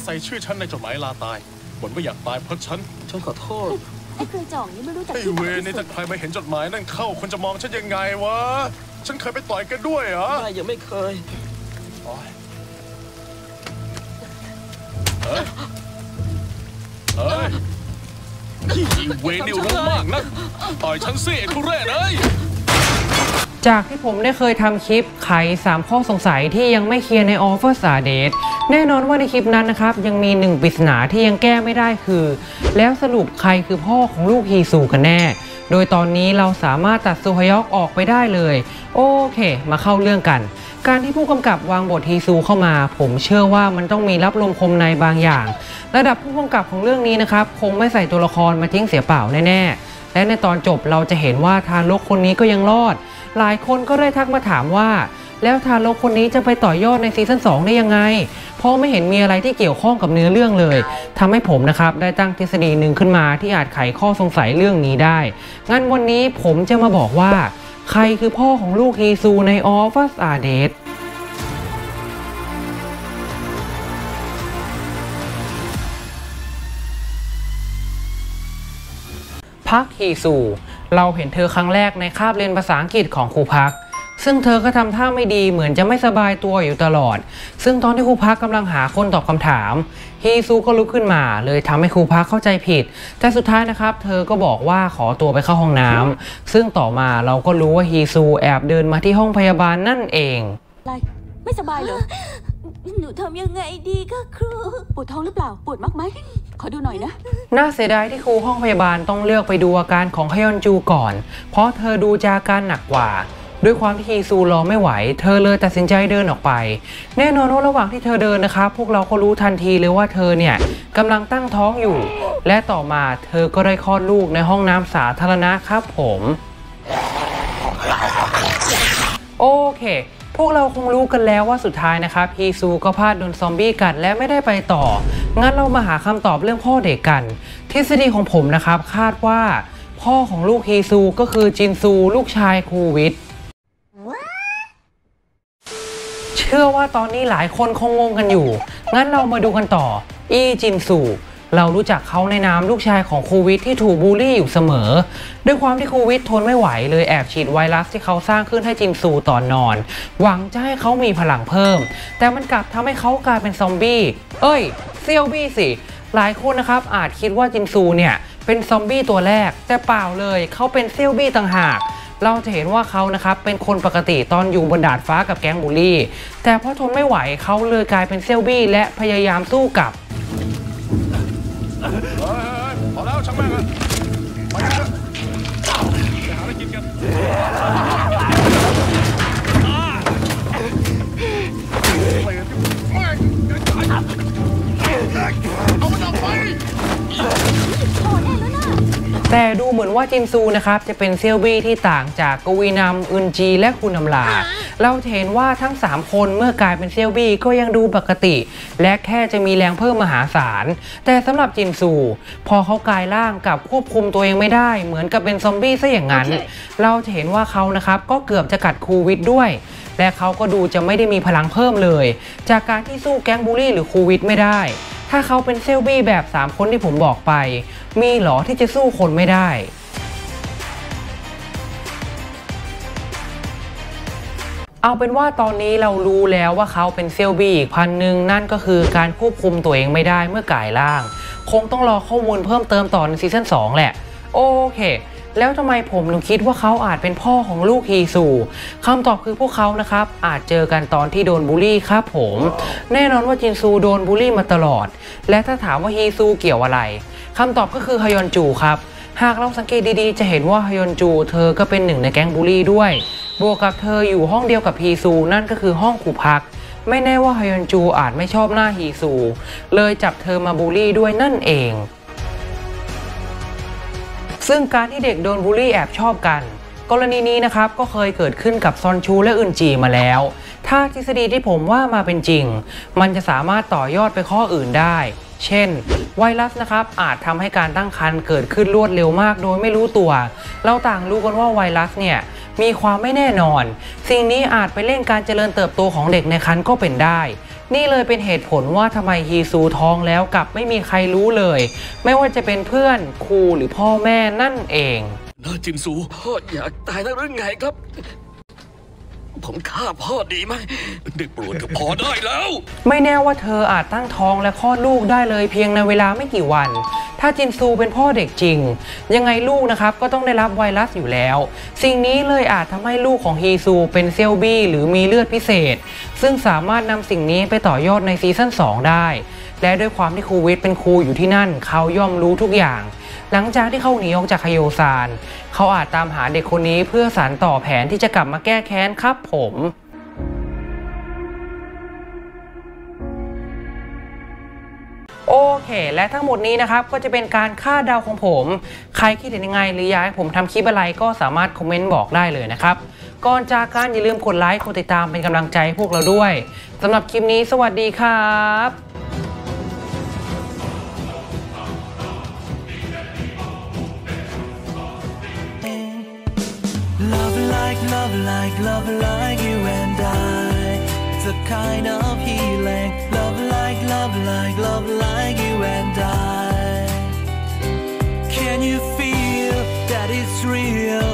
ใส่ชื่อฉันในจดหมายลาตายบ่นว่าอยากตายเพราะฉันขอโทษไอ้เคยจ่องนี่ไม่รู้จักไอ้เวรนี่ถ้าใครมาเห็นจดหมายนั่นเข้าคนจะมองฉันยังไงวะฉันเคยไปต่อยกันด้วยเหรอไม่ยังไม่เคยเฮ้ยอีเวรนี่รู้มากนะต่อยฉันสิไอ้ทุเรศเลยจากที่ผมได้เคยทำคลิปไข3ข้อสงสัยที่ยังไม่เคลียร์ใน Offer Stardate แน่นอนว่าในคลิปนั้นนะครับยังมี1ปริศนาที่ยังแก้ไม่ได้คือแล้วสรุปใครคือพ่อของลูกฮีซูกันแน่โดยตอนนี้เราสามารถตัดซูฮยอกออกไปได้เลยโอเคมาเข้าเรื่องกันการที่ผู้กำกับวางบทฮีซูเข้ามาผมเชื่อว่ามันต้องมีรับลมคมในบางอย่างระดับผู้กำกับของเรื่องนี้นะครับคงไม่ใส่ตัวละครมาทิ้งเสียเปล่าแน่ๆและในตอนจบเราจะเห็นว่าทารกคนนี้ก็ยังรอดหลายคนก็ได้ทักมาถามว่าแล้วทารกคนนี้จะไปต่อยอดในซีซั่น2ได้ยังไงเพราะไม่เห็นมีอะไรที่เกี่ยวข้องกับเนื้อเรื่องเลยทำให้ผมนะครับได้ตั้งทฤษฎีหนึ่งขึ้นมาที่อาจไขข้อสงสัยเรื่องนี้ได้งั้นวันนี้ผมจะมาบอกว่าใครคือพ่อของลูกฮีซูใน Offer Stardate พักฮีซูเราเห็นเธอครั้งแรกในคาบเรียนภาษาอังกฤษของครูพักซึ่งเธอก็ทำท่าไม่ดีเหมือนจะไม่สบายตัวอยู่ตลอดซึ่งตอนที่ครูพักกำลังหาคนตอบคำถามฮีซูก็ลุกขึ้นมาเลยทำให้ครูพักเข้าใจผิดแต่สุดท้ายนะครับเธอก็บอกว่าขอตัวไปเข้าห้องน้ำซึ่งต่อมาเราก็รู้ว่าฮีซูแอบเดินมาที่ห้องพยาบาลนั่นเองอะไรไม่สบายเหรอหนูทำยังไงดีคะครูปวดท้องหรือเปล่าปวดมากไหมขอดูหน่อยนะน่าเสียดายที่ครูห้องพยาบาลต้องเลือกไปดูอาการของฮยอนจูก่อนเพราะเธอดูจะอาการหนักกว่าด้วยความที่ฮีซูรอไม่ไหวเธอเลยตัดสินใจเดินออกไปแน่นอนว่าระหว่างที่เธอเดินนะครับพวกเราก็รู้ทันทีเลยว่าเธอเนี่ยกำลังตั้งท้องอยู่และต่อมาเธอก็ได้คลอดลูกในห้องน้ำสาธารณะครับผมโอเคพวกเราคงรู้กันแล้วว่าสุดท้ายนะครับฮีซูก็พลาดโดนซอมบี้กัดและไม่ได้ไปต่องั้นเรามาหาคำตอบเรื่องพ่อเด็กกันทฤษฎีของผมนะครับคาดว่าพ่อของลูกฮีซูก็คือจินซูลูกชายคูวิทเชื่อว่าตอนนี้หลายคนคงงงกันอยู่งั้นเรามาดูกันต่ออีจินซูเรารู้จักเขาในนามลูกชายของคูวิทที่ถูกบูลลี่อยู่เสมอด้วยความที่คูวิททนไม่ไหวเลยแอบฉีดไวรัสที่เขาสร้างขึ้นให้จินซูตอนนอนหวังจะให้เขามีพลังเพิ่มแต่มันกลับทำให้เขากลายเป็นซอมบี้เซียวบี้สิหลายคนนะครับอาจคิดว่าจินซูเนี่ยเป็นซอมบี้ตัวแรกแต่เปล่าเลยเขาเป็นเซียวบี้ต่างหากเราจะเห็นว่าเขานะครับเป็นคนปกติตอนอยู่บนดาดฟ้ากับแก๊งบูลลี่แต่พอทนไม่ไหวเขาเลยกลายเป็นเซียวบี้และพยายามสู้กับพอแล้วช่างแม่งไปกันไปหาอะไรกินกันเอามันออกไปแต่ดูเหมือนว่าจินซูนะครับจะเป็นเซียวบี้ที่ต่างจากกวีนัมอึนจีและคุณนำลาเราเห็นว่าทั้ง3คนเมื่อกลายเป็นเซียวบี้ก็ยังดูปกติและแค่จะมีแรงเพิ่มมหาศาลแต่สำหรับจินซูพอเขากลายร่างกับควบคุมตัวเองไม่ได้เหมือนกับเป็นซอมบี้ซะอย่างนั้นเราจะเห็นว่าเขานะครับก็เกือบจะกัดคูวิทด้วยและเขาก็ดูจะไม่ได้มีพลังเพิ่มเลยจากการที่สู้แก๊งบูลลี่หรือคูวิทไม่ได้ถ้าเขาเป็นเซลบี้แบบ3คนที่ผมบอกไปมีหรอที่จะสู้คนไม่ได้เอาเป็นว่าตอนนี้เรารู้แล้วว่าเขาเป็นเซลบี้อีกพันหนึ่งนั่นก็คือการควบคุมตัวเองไม่ได้เมื่อกลายร่างคงต้องรอข้อมูลเพิ่มเติมต่อในซีซั่น2แหละโอเคแล้วทำไมผมถึงคิดว่าเขาอาจเป็นพ่อของลูกฮีซูคำตอบคือพวกเขานะครับอาจเจอกันตอนที่โดนบูลลี่ครับผมแน่นอนว่าจินซูโดนบูลลี่มาตลอดและถ้าถามว่าฮีซูเกี่ยวอะไรคำตอบก็คือฮยอนจูครับหากเราสังเกตดีๆจะเห็นว่าฮยอนจูเธอก็เป็นหนึ่งในแก๊งบูลลี่ด้วยบวกกับเธออยู่ห้องเดียวกับฮีซูนั่นก็คือห้องครูพักไม่แน่ว่าฮยอนจูอาจไม่ชอบหน้าฮีซูเลยจับเธอมาบูลลี่ด้วยนั่นเองซึ่งการที่เด็กโดนบูลลี่แอบชอบกันกรณีนี้นะครับก็เคยเกิดขึ้นกับซอนชูและอึนจีมาแล้วถ้าทฤษฎีที่ผมว่ามาเป็นจริงมันจะสามารถต่อยอดไปข้ออื่นได้เช่นไวรัสนะครับอาจทำให้การตั้งครรภ์เกิดขึ้นรวดเร็วมากโดยไม่รู้ตัวเราต่างรู้กันว่าไวรัสเนี่ยมีความไม่แน่นอนสิ่งนี้อาจไปเร่งการเจริญเติบโตของเด็กในครรภ์ก็เป็นได้นี่เลยเป็นเหตุผลว่าทำไมฮีซูท้องแล้วกลับไม่มีใครรู้เลย ไม่ว่าจะเป็นเพื่อนครูหรือพ่อแม่นั่นเองน่าจินซูพ่ออยากตายแล้วหรือไงครับผมฆ่าพ่อดีไหมได้โปรดก็พอได้แล้วไม่แน่ว่าเธออาจตั้งท้องและคลอดลูกได้เลยเพียงในเวลาไม่กี่วันถ้าจินซูเป็นพ่อเด็กจริงยังไงลูกนะครับก็ต้องได้รับไวรัสอยู่แล้วสิ่งนี้เลยอาจทำให้ลูกของฮีซูเป็นเซลบี้หรือมีเลือดพิเศษซึ่งสามารถนำสิ่งนี้ไปต่อยอดในซีซั่น2ได้และด้วยความที่ครูวิทย์เป็นครูอยู่ที่นั่นเขาย่อมรู้ทุกอย่างหลังจากที่เขาหนีออกจากคาโยซานเขาอาจตามหาเด็กคนนี้เพื่อสานต่อแผนที่จะกลับมาแก้แค้นครับผมโอเคและทั้งหมดนี้นะครับก็จะเป็นการคาดเดาของผมใครคิดเห็นยังไงหรืออยากให้ผมทำคลิปอะไรก็สามารถคอมเมนต์บอกได้เลยนะครับก่อนจากกันอย่าลืมกดไลค์กดติดตามเป็นกำลังใจให้พวกเราด้วยสำหรับคลิปนี้สวัสดีครับ Love like you and I. It's a kind of healing. Love like you and I. Can you feel that it's real?